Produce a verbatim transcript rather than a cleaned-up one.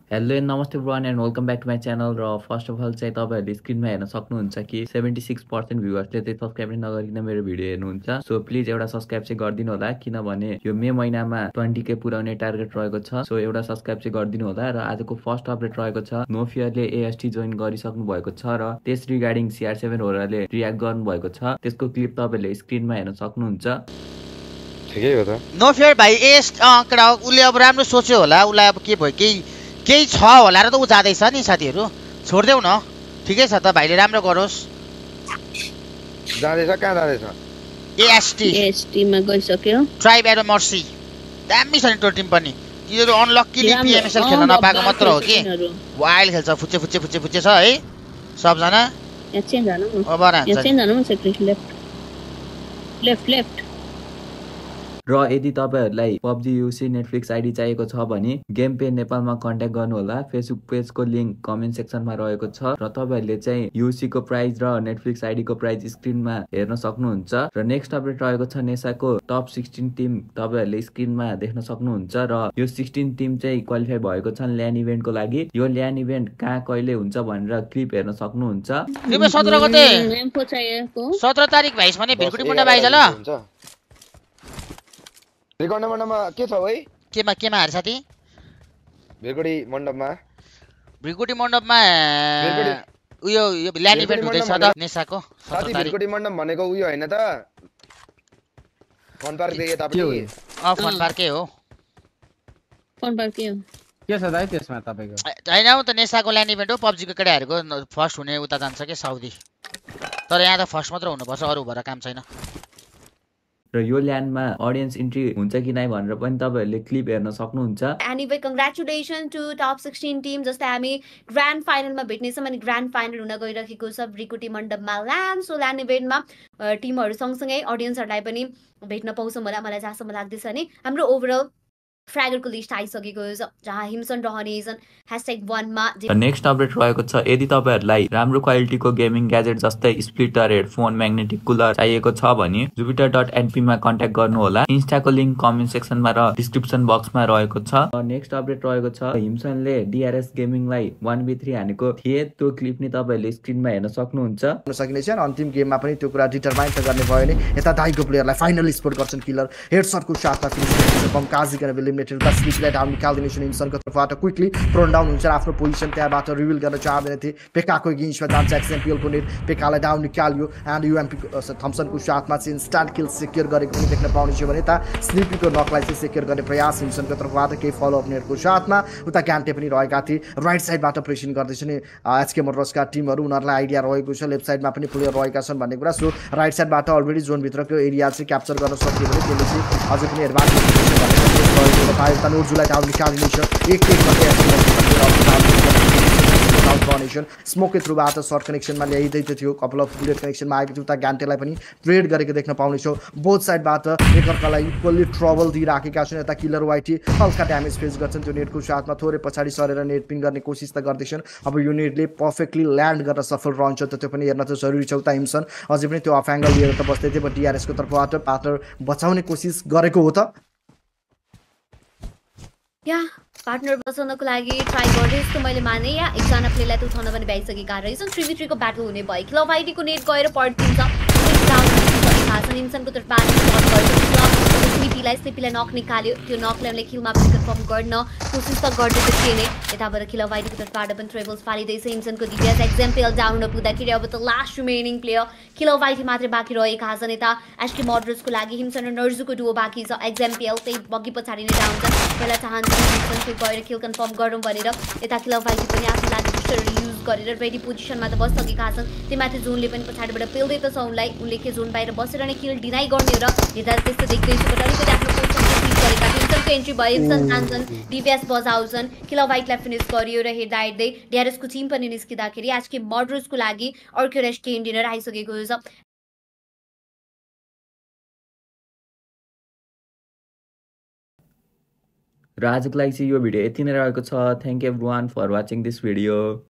Hello and namaste everyone and welcome back to my channel र first of all चाहिँ तपाईँहरूले स्क्रिनमा हेर्न सक्नुहुन्छ कि सेभेन्टी सिक्स पर्सेन्ट भ्युवर्सले चाहिँ सब्सक्राइब नगरिकन मेरो भिडियो हेर्नुहुन्छ। सो प्लिज एउटा सब्सक्राइब चाहिँ गरिदिनु होला, किनभने यो मे महिनामा ट्वेन्टी के पुऱ्याउने टार्गेट रहेको छ। सो एउटा सब्सक्राइब चाहिँ गरिदिनु होला र आजको फर्स्ट अपडेट रहेको छ, नो फियरले एएसटी जोइन गरिसक्नु भएको छ र त्यस रिगार्डिङ सिआर सेभेन होराले रियाक्ट गर्नुभएको छ। त्यसको क्लिप तपाईँहरूले स्क्रिनमा हेर्न सक्नुहुन्छ। ठिकै हो त। नो फेयर भाइ एस कडा उसले अब राम्रो सोच्यो होला, उसलाई अब के भयो केही केही छ होला र त ऊ जाँदैछ नि साथीहरू, छोडिदेऊ न। ठिकै छ त, भाइले राम्रो गरोस्। जाँदैछ कहाँ जाँदैछ? एएसटी एएसटी मा गइसक्यो। ट्राइब एरो मर्सी दामी छ नि त्यो टिम पनि। तिनीहरू अनलक्कीली पिएमएसएल खेल्न नपाएको मात्र हो कि वाइल्ड खेल्छ। फुच्चे फुच्चे फुच्चे फुच्चे छ है सबजना। एकछिन जानु न, अब एकछिन जानु न, सेक्रेट लेफ्ट लेफ्ट लेफ्ट। र यदि तपाईहरुलाई पबजी युसी नेटफ्लिक्स आइडी चाहिएको छ भने गेम पे नेपालमा कन्ट्याक्ट गर्नु होला। फेसबुक पेजको लिंक कमेन्ट सेक्सनमा रहेको छ र तपाईहरुले चाहिँ युसी को प्राइस र नेटफ्लिक्स आइडी को प्राइस स्क्रिनमा हेर्न सक्नुहुन्छ। र नेक्स्ट अपडेट रहेको छ नेसाको टप सिक्सटीन टिम तपाईहरुले स्क्रिनमा देख्न सक्नुहुन्छ र यो सिक्सटीन टिम चाहिँ क्वालिफाई भएको छन् ल्यान इभेन्टको लागि। यो ल्यान इभेन्ट कहाँ कहिले हुन्छ भनेर क्लिप हेर्न सक्नुहुन्छ। सत्रह गते एमको चाहिएको सत्रह तारिक भाइस भने भिरकुटी मुन्डा भाइ छ ल। रिकर्ड मण्डपमा के छ भाइ? केमा केमा हार साथी? भिरकुटी मण्डपमा भिरकुटी मण्डपमा उयो यो ल्यान इभेन्ट हुँदैछ त नेसाको। साथी भिरकुटी मण्डप भनेको उयो हैन त? फन पार्क देखि तपाईँ? अ फन पार्कै हो। फन पार्कै हो। के छ दाइ त्यसमा तपाईको? हैन हो त नेसाको ल्यान इभेन्ट हो। पबजी को केटाहरुको फर्स्ट हुने उता जान्छ के साउदी। तर यहाँ त फर्स्ट मात्र हुनुपर्छ, अरु भएर काम छैन। र यो ल्यान्डमा ऑडियन्स इन्ट्री हुन्छ कि नै भनेर पनि तपाईहरुले क्लिप हेर्न सक्नुहुन्छ। Anyway congratulation to top sixteen team. जस्तै हामी ग्रान्ड फाइनलमा भेट्नेछौँ अनि ग्रान्ड फाइनल हुन गइरहेको छ भिरकुटी मण्डपमा ल्यान्ड। सो ल्यान्ड इभेन्टमा टिमहरु सँगसँगै ऑडियन्सहरुलाई पनि भेट्न पाउँछौँ होला, मलाई जहाँसम्म लाग्दैछ नि। हाम्रो ओभरअल फ्र्यागरको लिस्ट आइसकेको छ जहाँ हिमसन रहनेछन् ह्याशट्याग वन मा। नेक्स्ट अपडेट रहेको छ, यदि तपाईहरुलाई राम्रो क्वालिटीको गेमिङ ग्याजेट जस्तै स्प्लिटर हेडफोन म्याग्नेटिक कुलर चाहिएको छ भने जुपिटर डट एनपी मा कन्ट्याक्ट गर्नु होला। इन्स्टाको लिंक कमेन्ट सेक्सनमा र डिस्क्रिप्सन बक्समा रहेको छ। नेक्स्ट अपडेट रहेको छ, हिमसनले डीआरएस गेमिङलाई वन बी थ्री हानेको थिए। त्यो क्लिप नि तपाईहरुले स्क्रिनमा हेर्न सक्नुहुन्छ। सकिनेछ अन्तिम गेममा पनि त्यो कुरा डिटरमाइन त गर्ने भयो नि। यता दाइको प्लेयरलाई फाइनली स्पोर्ट गर्छन् किलर हेडशटको साथमा फिनिश बम काजिकन एलिमिनेटेड द स्लिपलाई डाउन निकाल्दिनेछन्। हिमसनको तर्फबाट क्विकली प्रोन डाउन हुन्छ, आफ्नो पोजिसन त्यहाँबाट रिभिल गर्न चाहँदैन थिए। पेकाको गेन्समा जान्छ एक्सएमपीएलको नेट, पेकालाई डाउन निकाल्यो एन्ड युएमपी थम्सनको साथमा चाहिँ इन्स्टान्ट किल सेक्योर गरेको पनि देख्न पाउने छ भने यता स्लिपीको नकलाई चाहिँ सेक्योर गर्ने प्रयास हिमसनको तर्फबाट केही फलोअप नेटको साथमा। उता ग्यान्टे पनि रहेका थिए, राइट साइडबाट प्रेसिङ गर्दैछ नि एचके मोटर्सका टिमहरू। उनीहरूलाई आइडिया रहेको छ लेफ्ट साइडमा पनि प्लेयर रहेका छन् भन्ने कुरा। सो राइट साइडबाट अलरेडी जोनभित्रको एरिया चाहिँ क्याप्चर गर्न सकियो भने त्यसले चाहिँ अझै पनि एडभान्टेज नोर्जुलाई डाउन निकालिनेछ। एक एक स्मोक के थ्रुबाट सर्ट कनेक्सनमा ल्याइदै थियो, कपाल अफ बुलेट कनेक्सनमा आएको थियो। उता ग्यान्टेलाई पनि ट्रेड गरेको देख्न पाउनेछौँ। बोथ साइडबाट एकअर्कालाई इक्वल्ली ट्रबल दिइराखेका छन्। यता किलर वाइटी हल्का ड्यामेज फेस गर्छन्, त्यो नेटको साथमा थोरै पछाडि सरेर नेट पिन गर्ने कोसिस त गर्दैछन्। अब यो नेटले पर्फेक्टली ल्यान्ड गर्न सफल रहन्छ त त्यो पनि हेर्न त जरुरी छ। उता हिमसन अझै पनि त्यो अफ एङ्गल लिएर त बस्दै थियो, बट डिआरएसको तर्फबाट पार्टनर बचाउने कोसिस गरेको हो त या पार्टनर बचाउनको लागि ट्राई गर्दै जस्तो मैले माने। या एकजना प्लेयरलाई त उठाउन पनि भ्याइसकेका रहेछन्। थ्री भी थ्रीको ब्याटल हुने भयो। क्लब आइडीको नेट गएर पड्किन्छ। हिमसनको तर्फबाट स्लिपीलाई स्लिपीलाई नक निकाल्यो। त्यो नकलाई उनले किलमा पनि कन्फर्म गर्न कोसिस त गर्दै त थिए नै। यताबाट क्लब आइडीको तर्फबाट पनि ट्रेबल्स फालिँदैछ। हिमसनको डिभिएस एक्जाम्पल डाउन पुग्दाखेरि अब त last remaining player club ID मात्रै बाँकी रहेका छन्। यता एसके मोडर्सको लागि हिमसन र नर्जुको डुओ बाँकी छ। एक्जाम्पल चाहिँ बगी पछाडि नै डाउन छ। पहिला चाहन्छ हिमसनको गएर किल कन्फर्म गरौँ भनेर यता क्लब आइडी पनि आफ्नो लागि बुस्टरहरू युज गरेर रेडी पोजिसनमा त बसिसकेका छन्। त्यहीमाथि जोनले पनि पछाडिबाट पेल्दै त छ उनलाई। उनले के जोन बाहिर बसेर नै किल डिनाइ गर्ने र यता त्यस्तो देख्दैछु। बट अलिकति आफ्नो पोजिसन गरेका हिमसनको एन्ट्री भयो। हिमसन जान्छन्, डिभिएस बजाउँछन्, किल वाइटलाई फिनिस गरियो र हेर्दा हेर्दै डिआरएसको टिम पनि निस्किँदाखेरि आजके मर्डर्सको लागि अर्को रेस्ट गेम डिनर आइसकेको छ। र आजको लागि चाहिँ यो भिडियो यति नै रहेको छ। Thank you everyone for watching this video.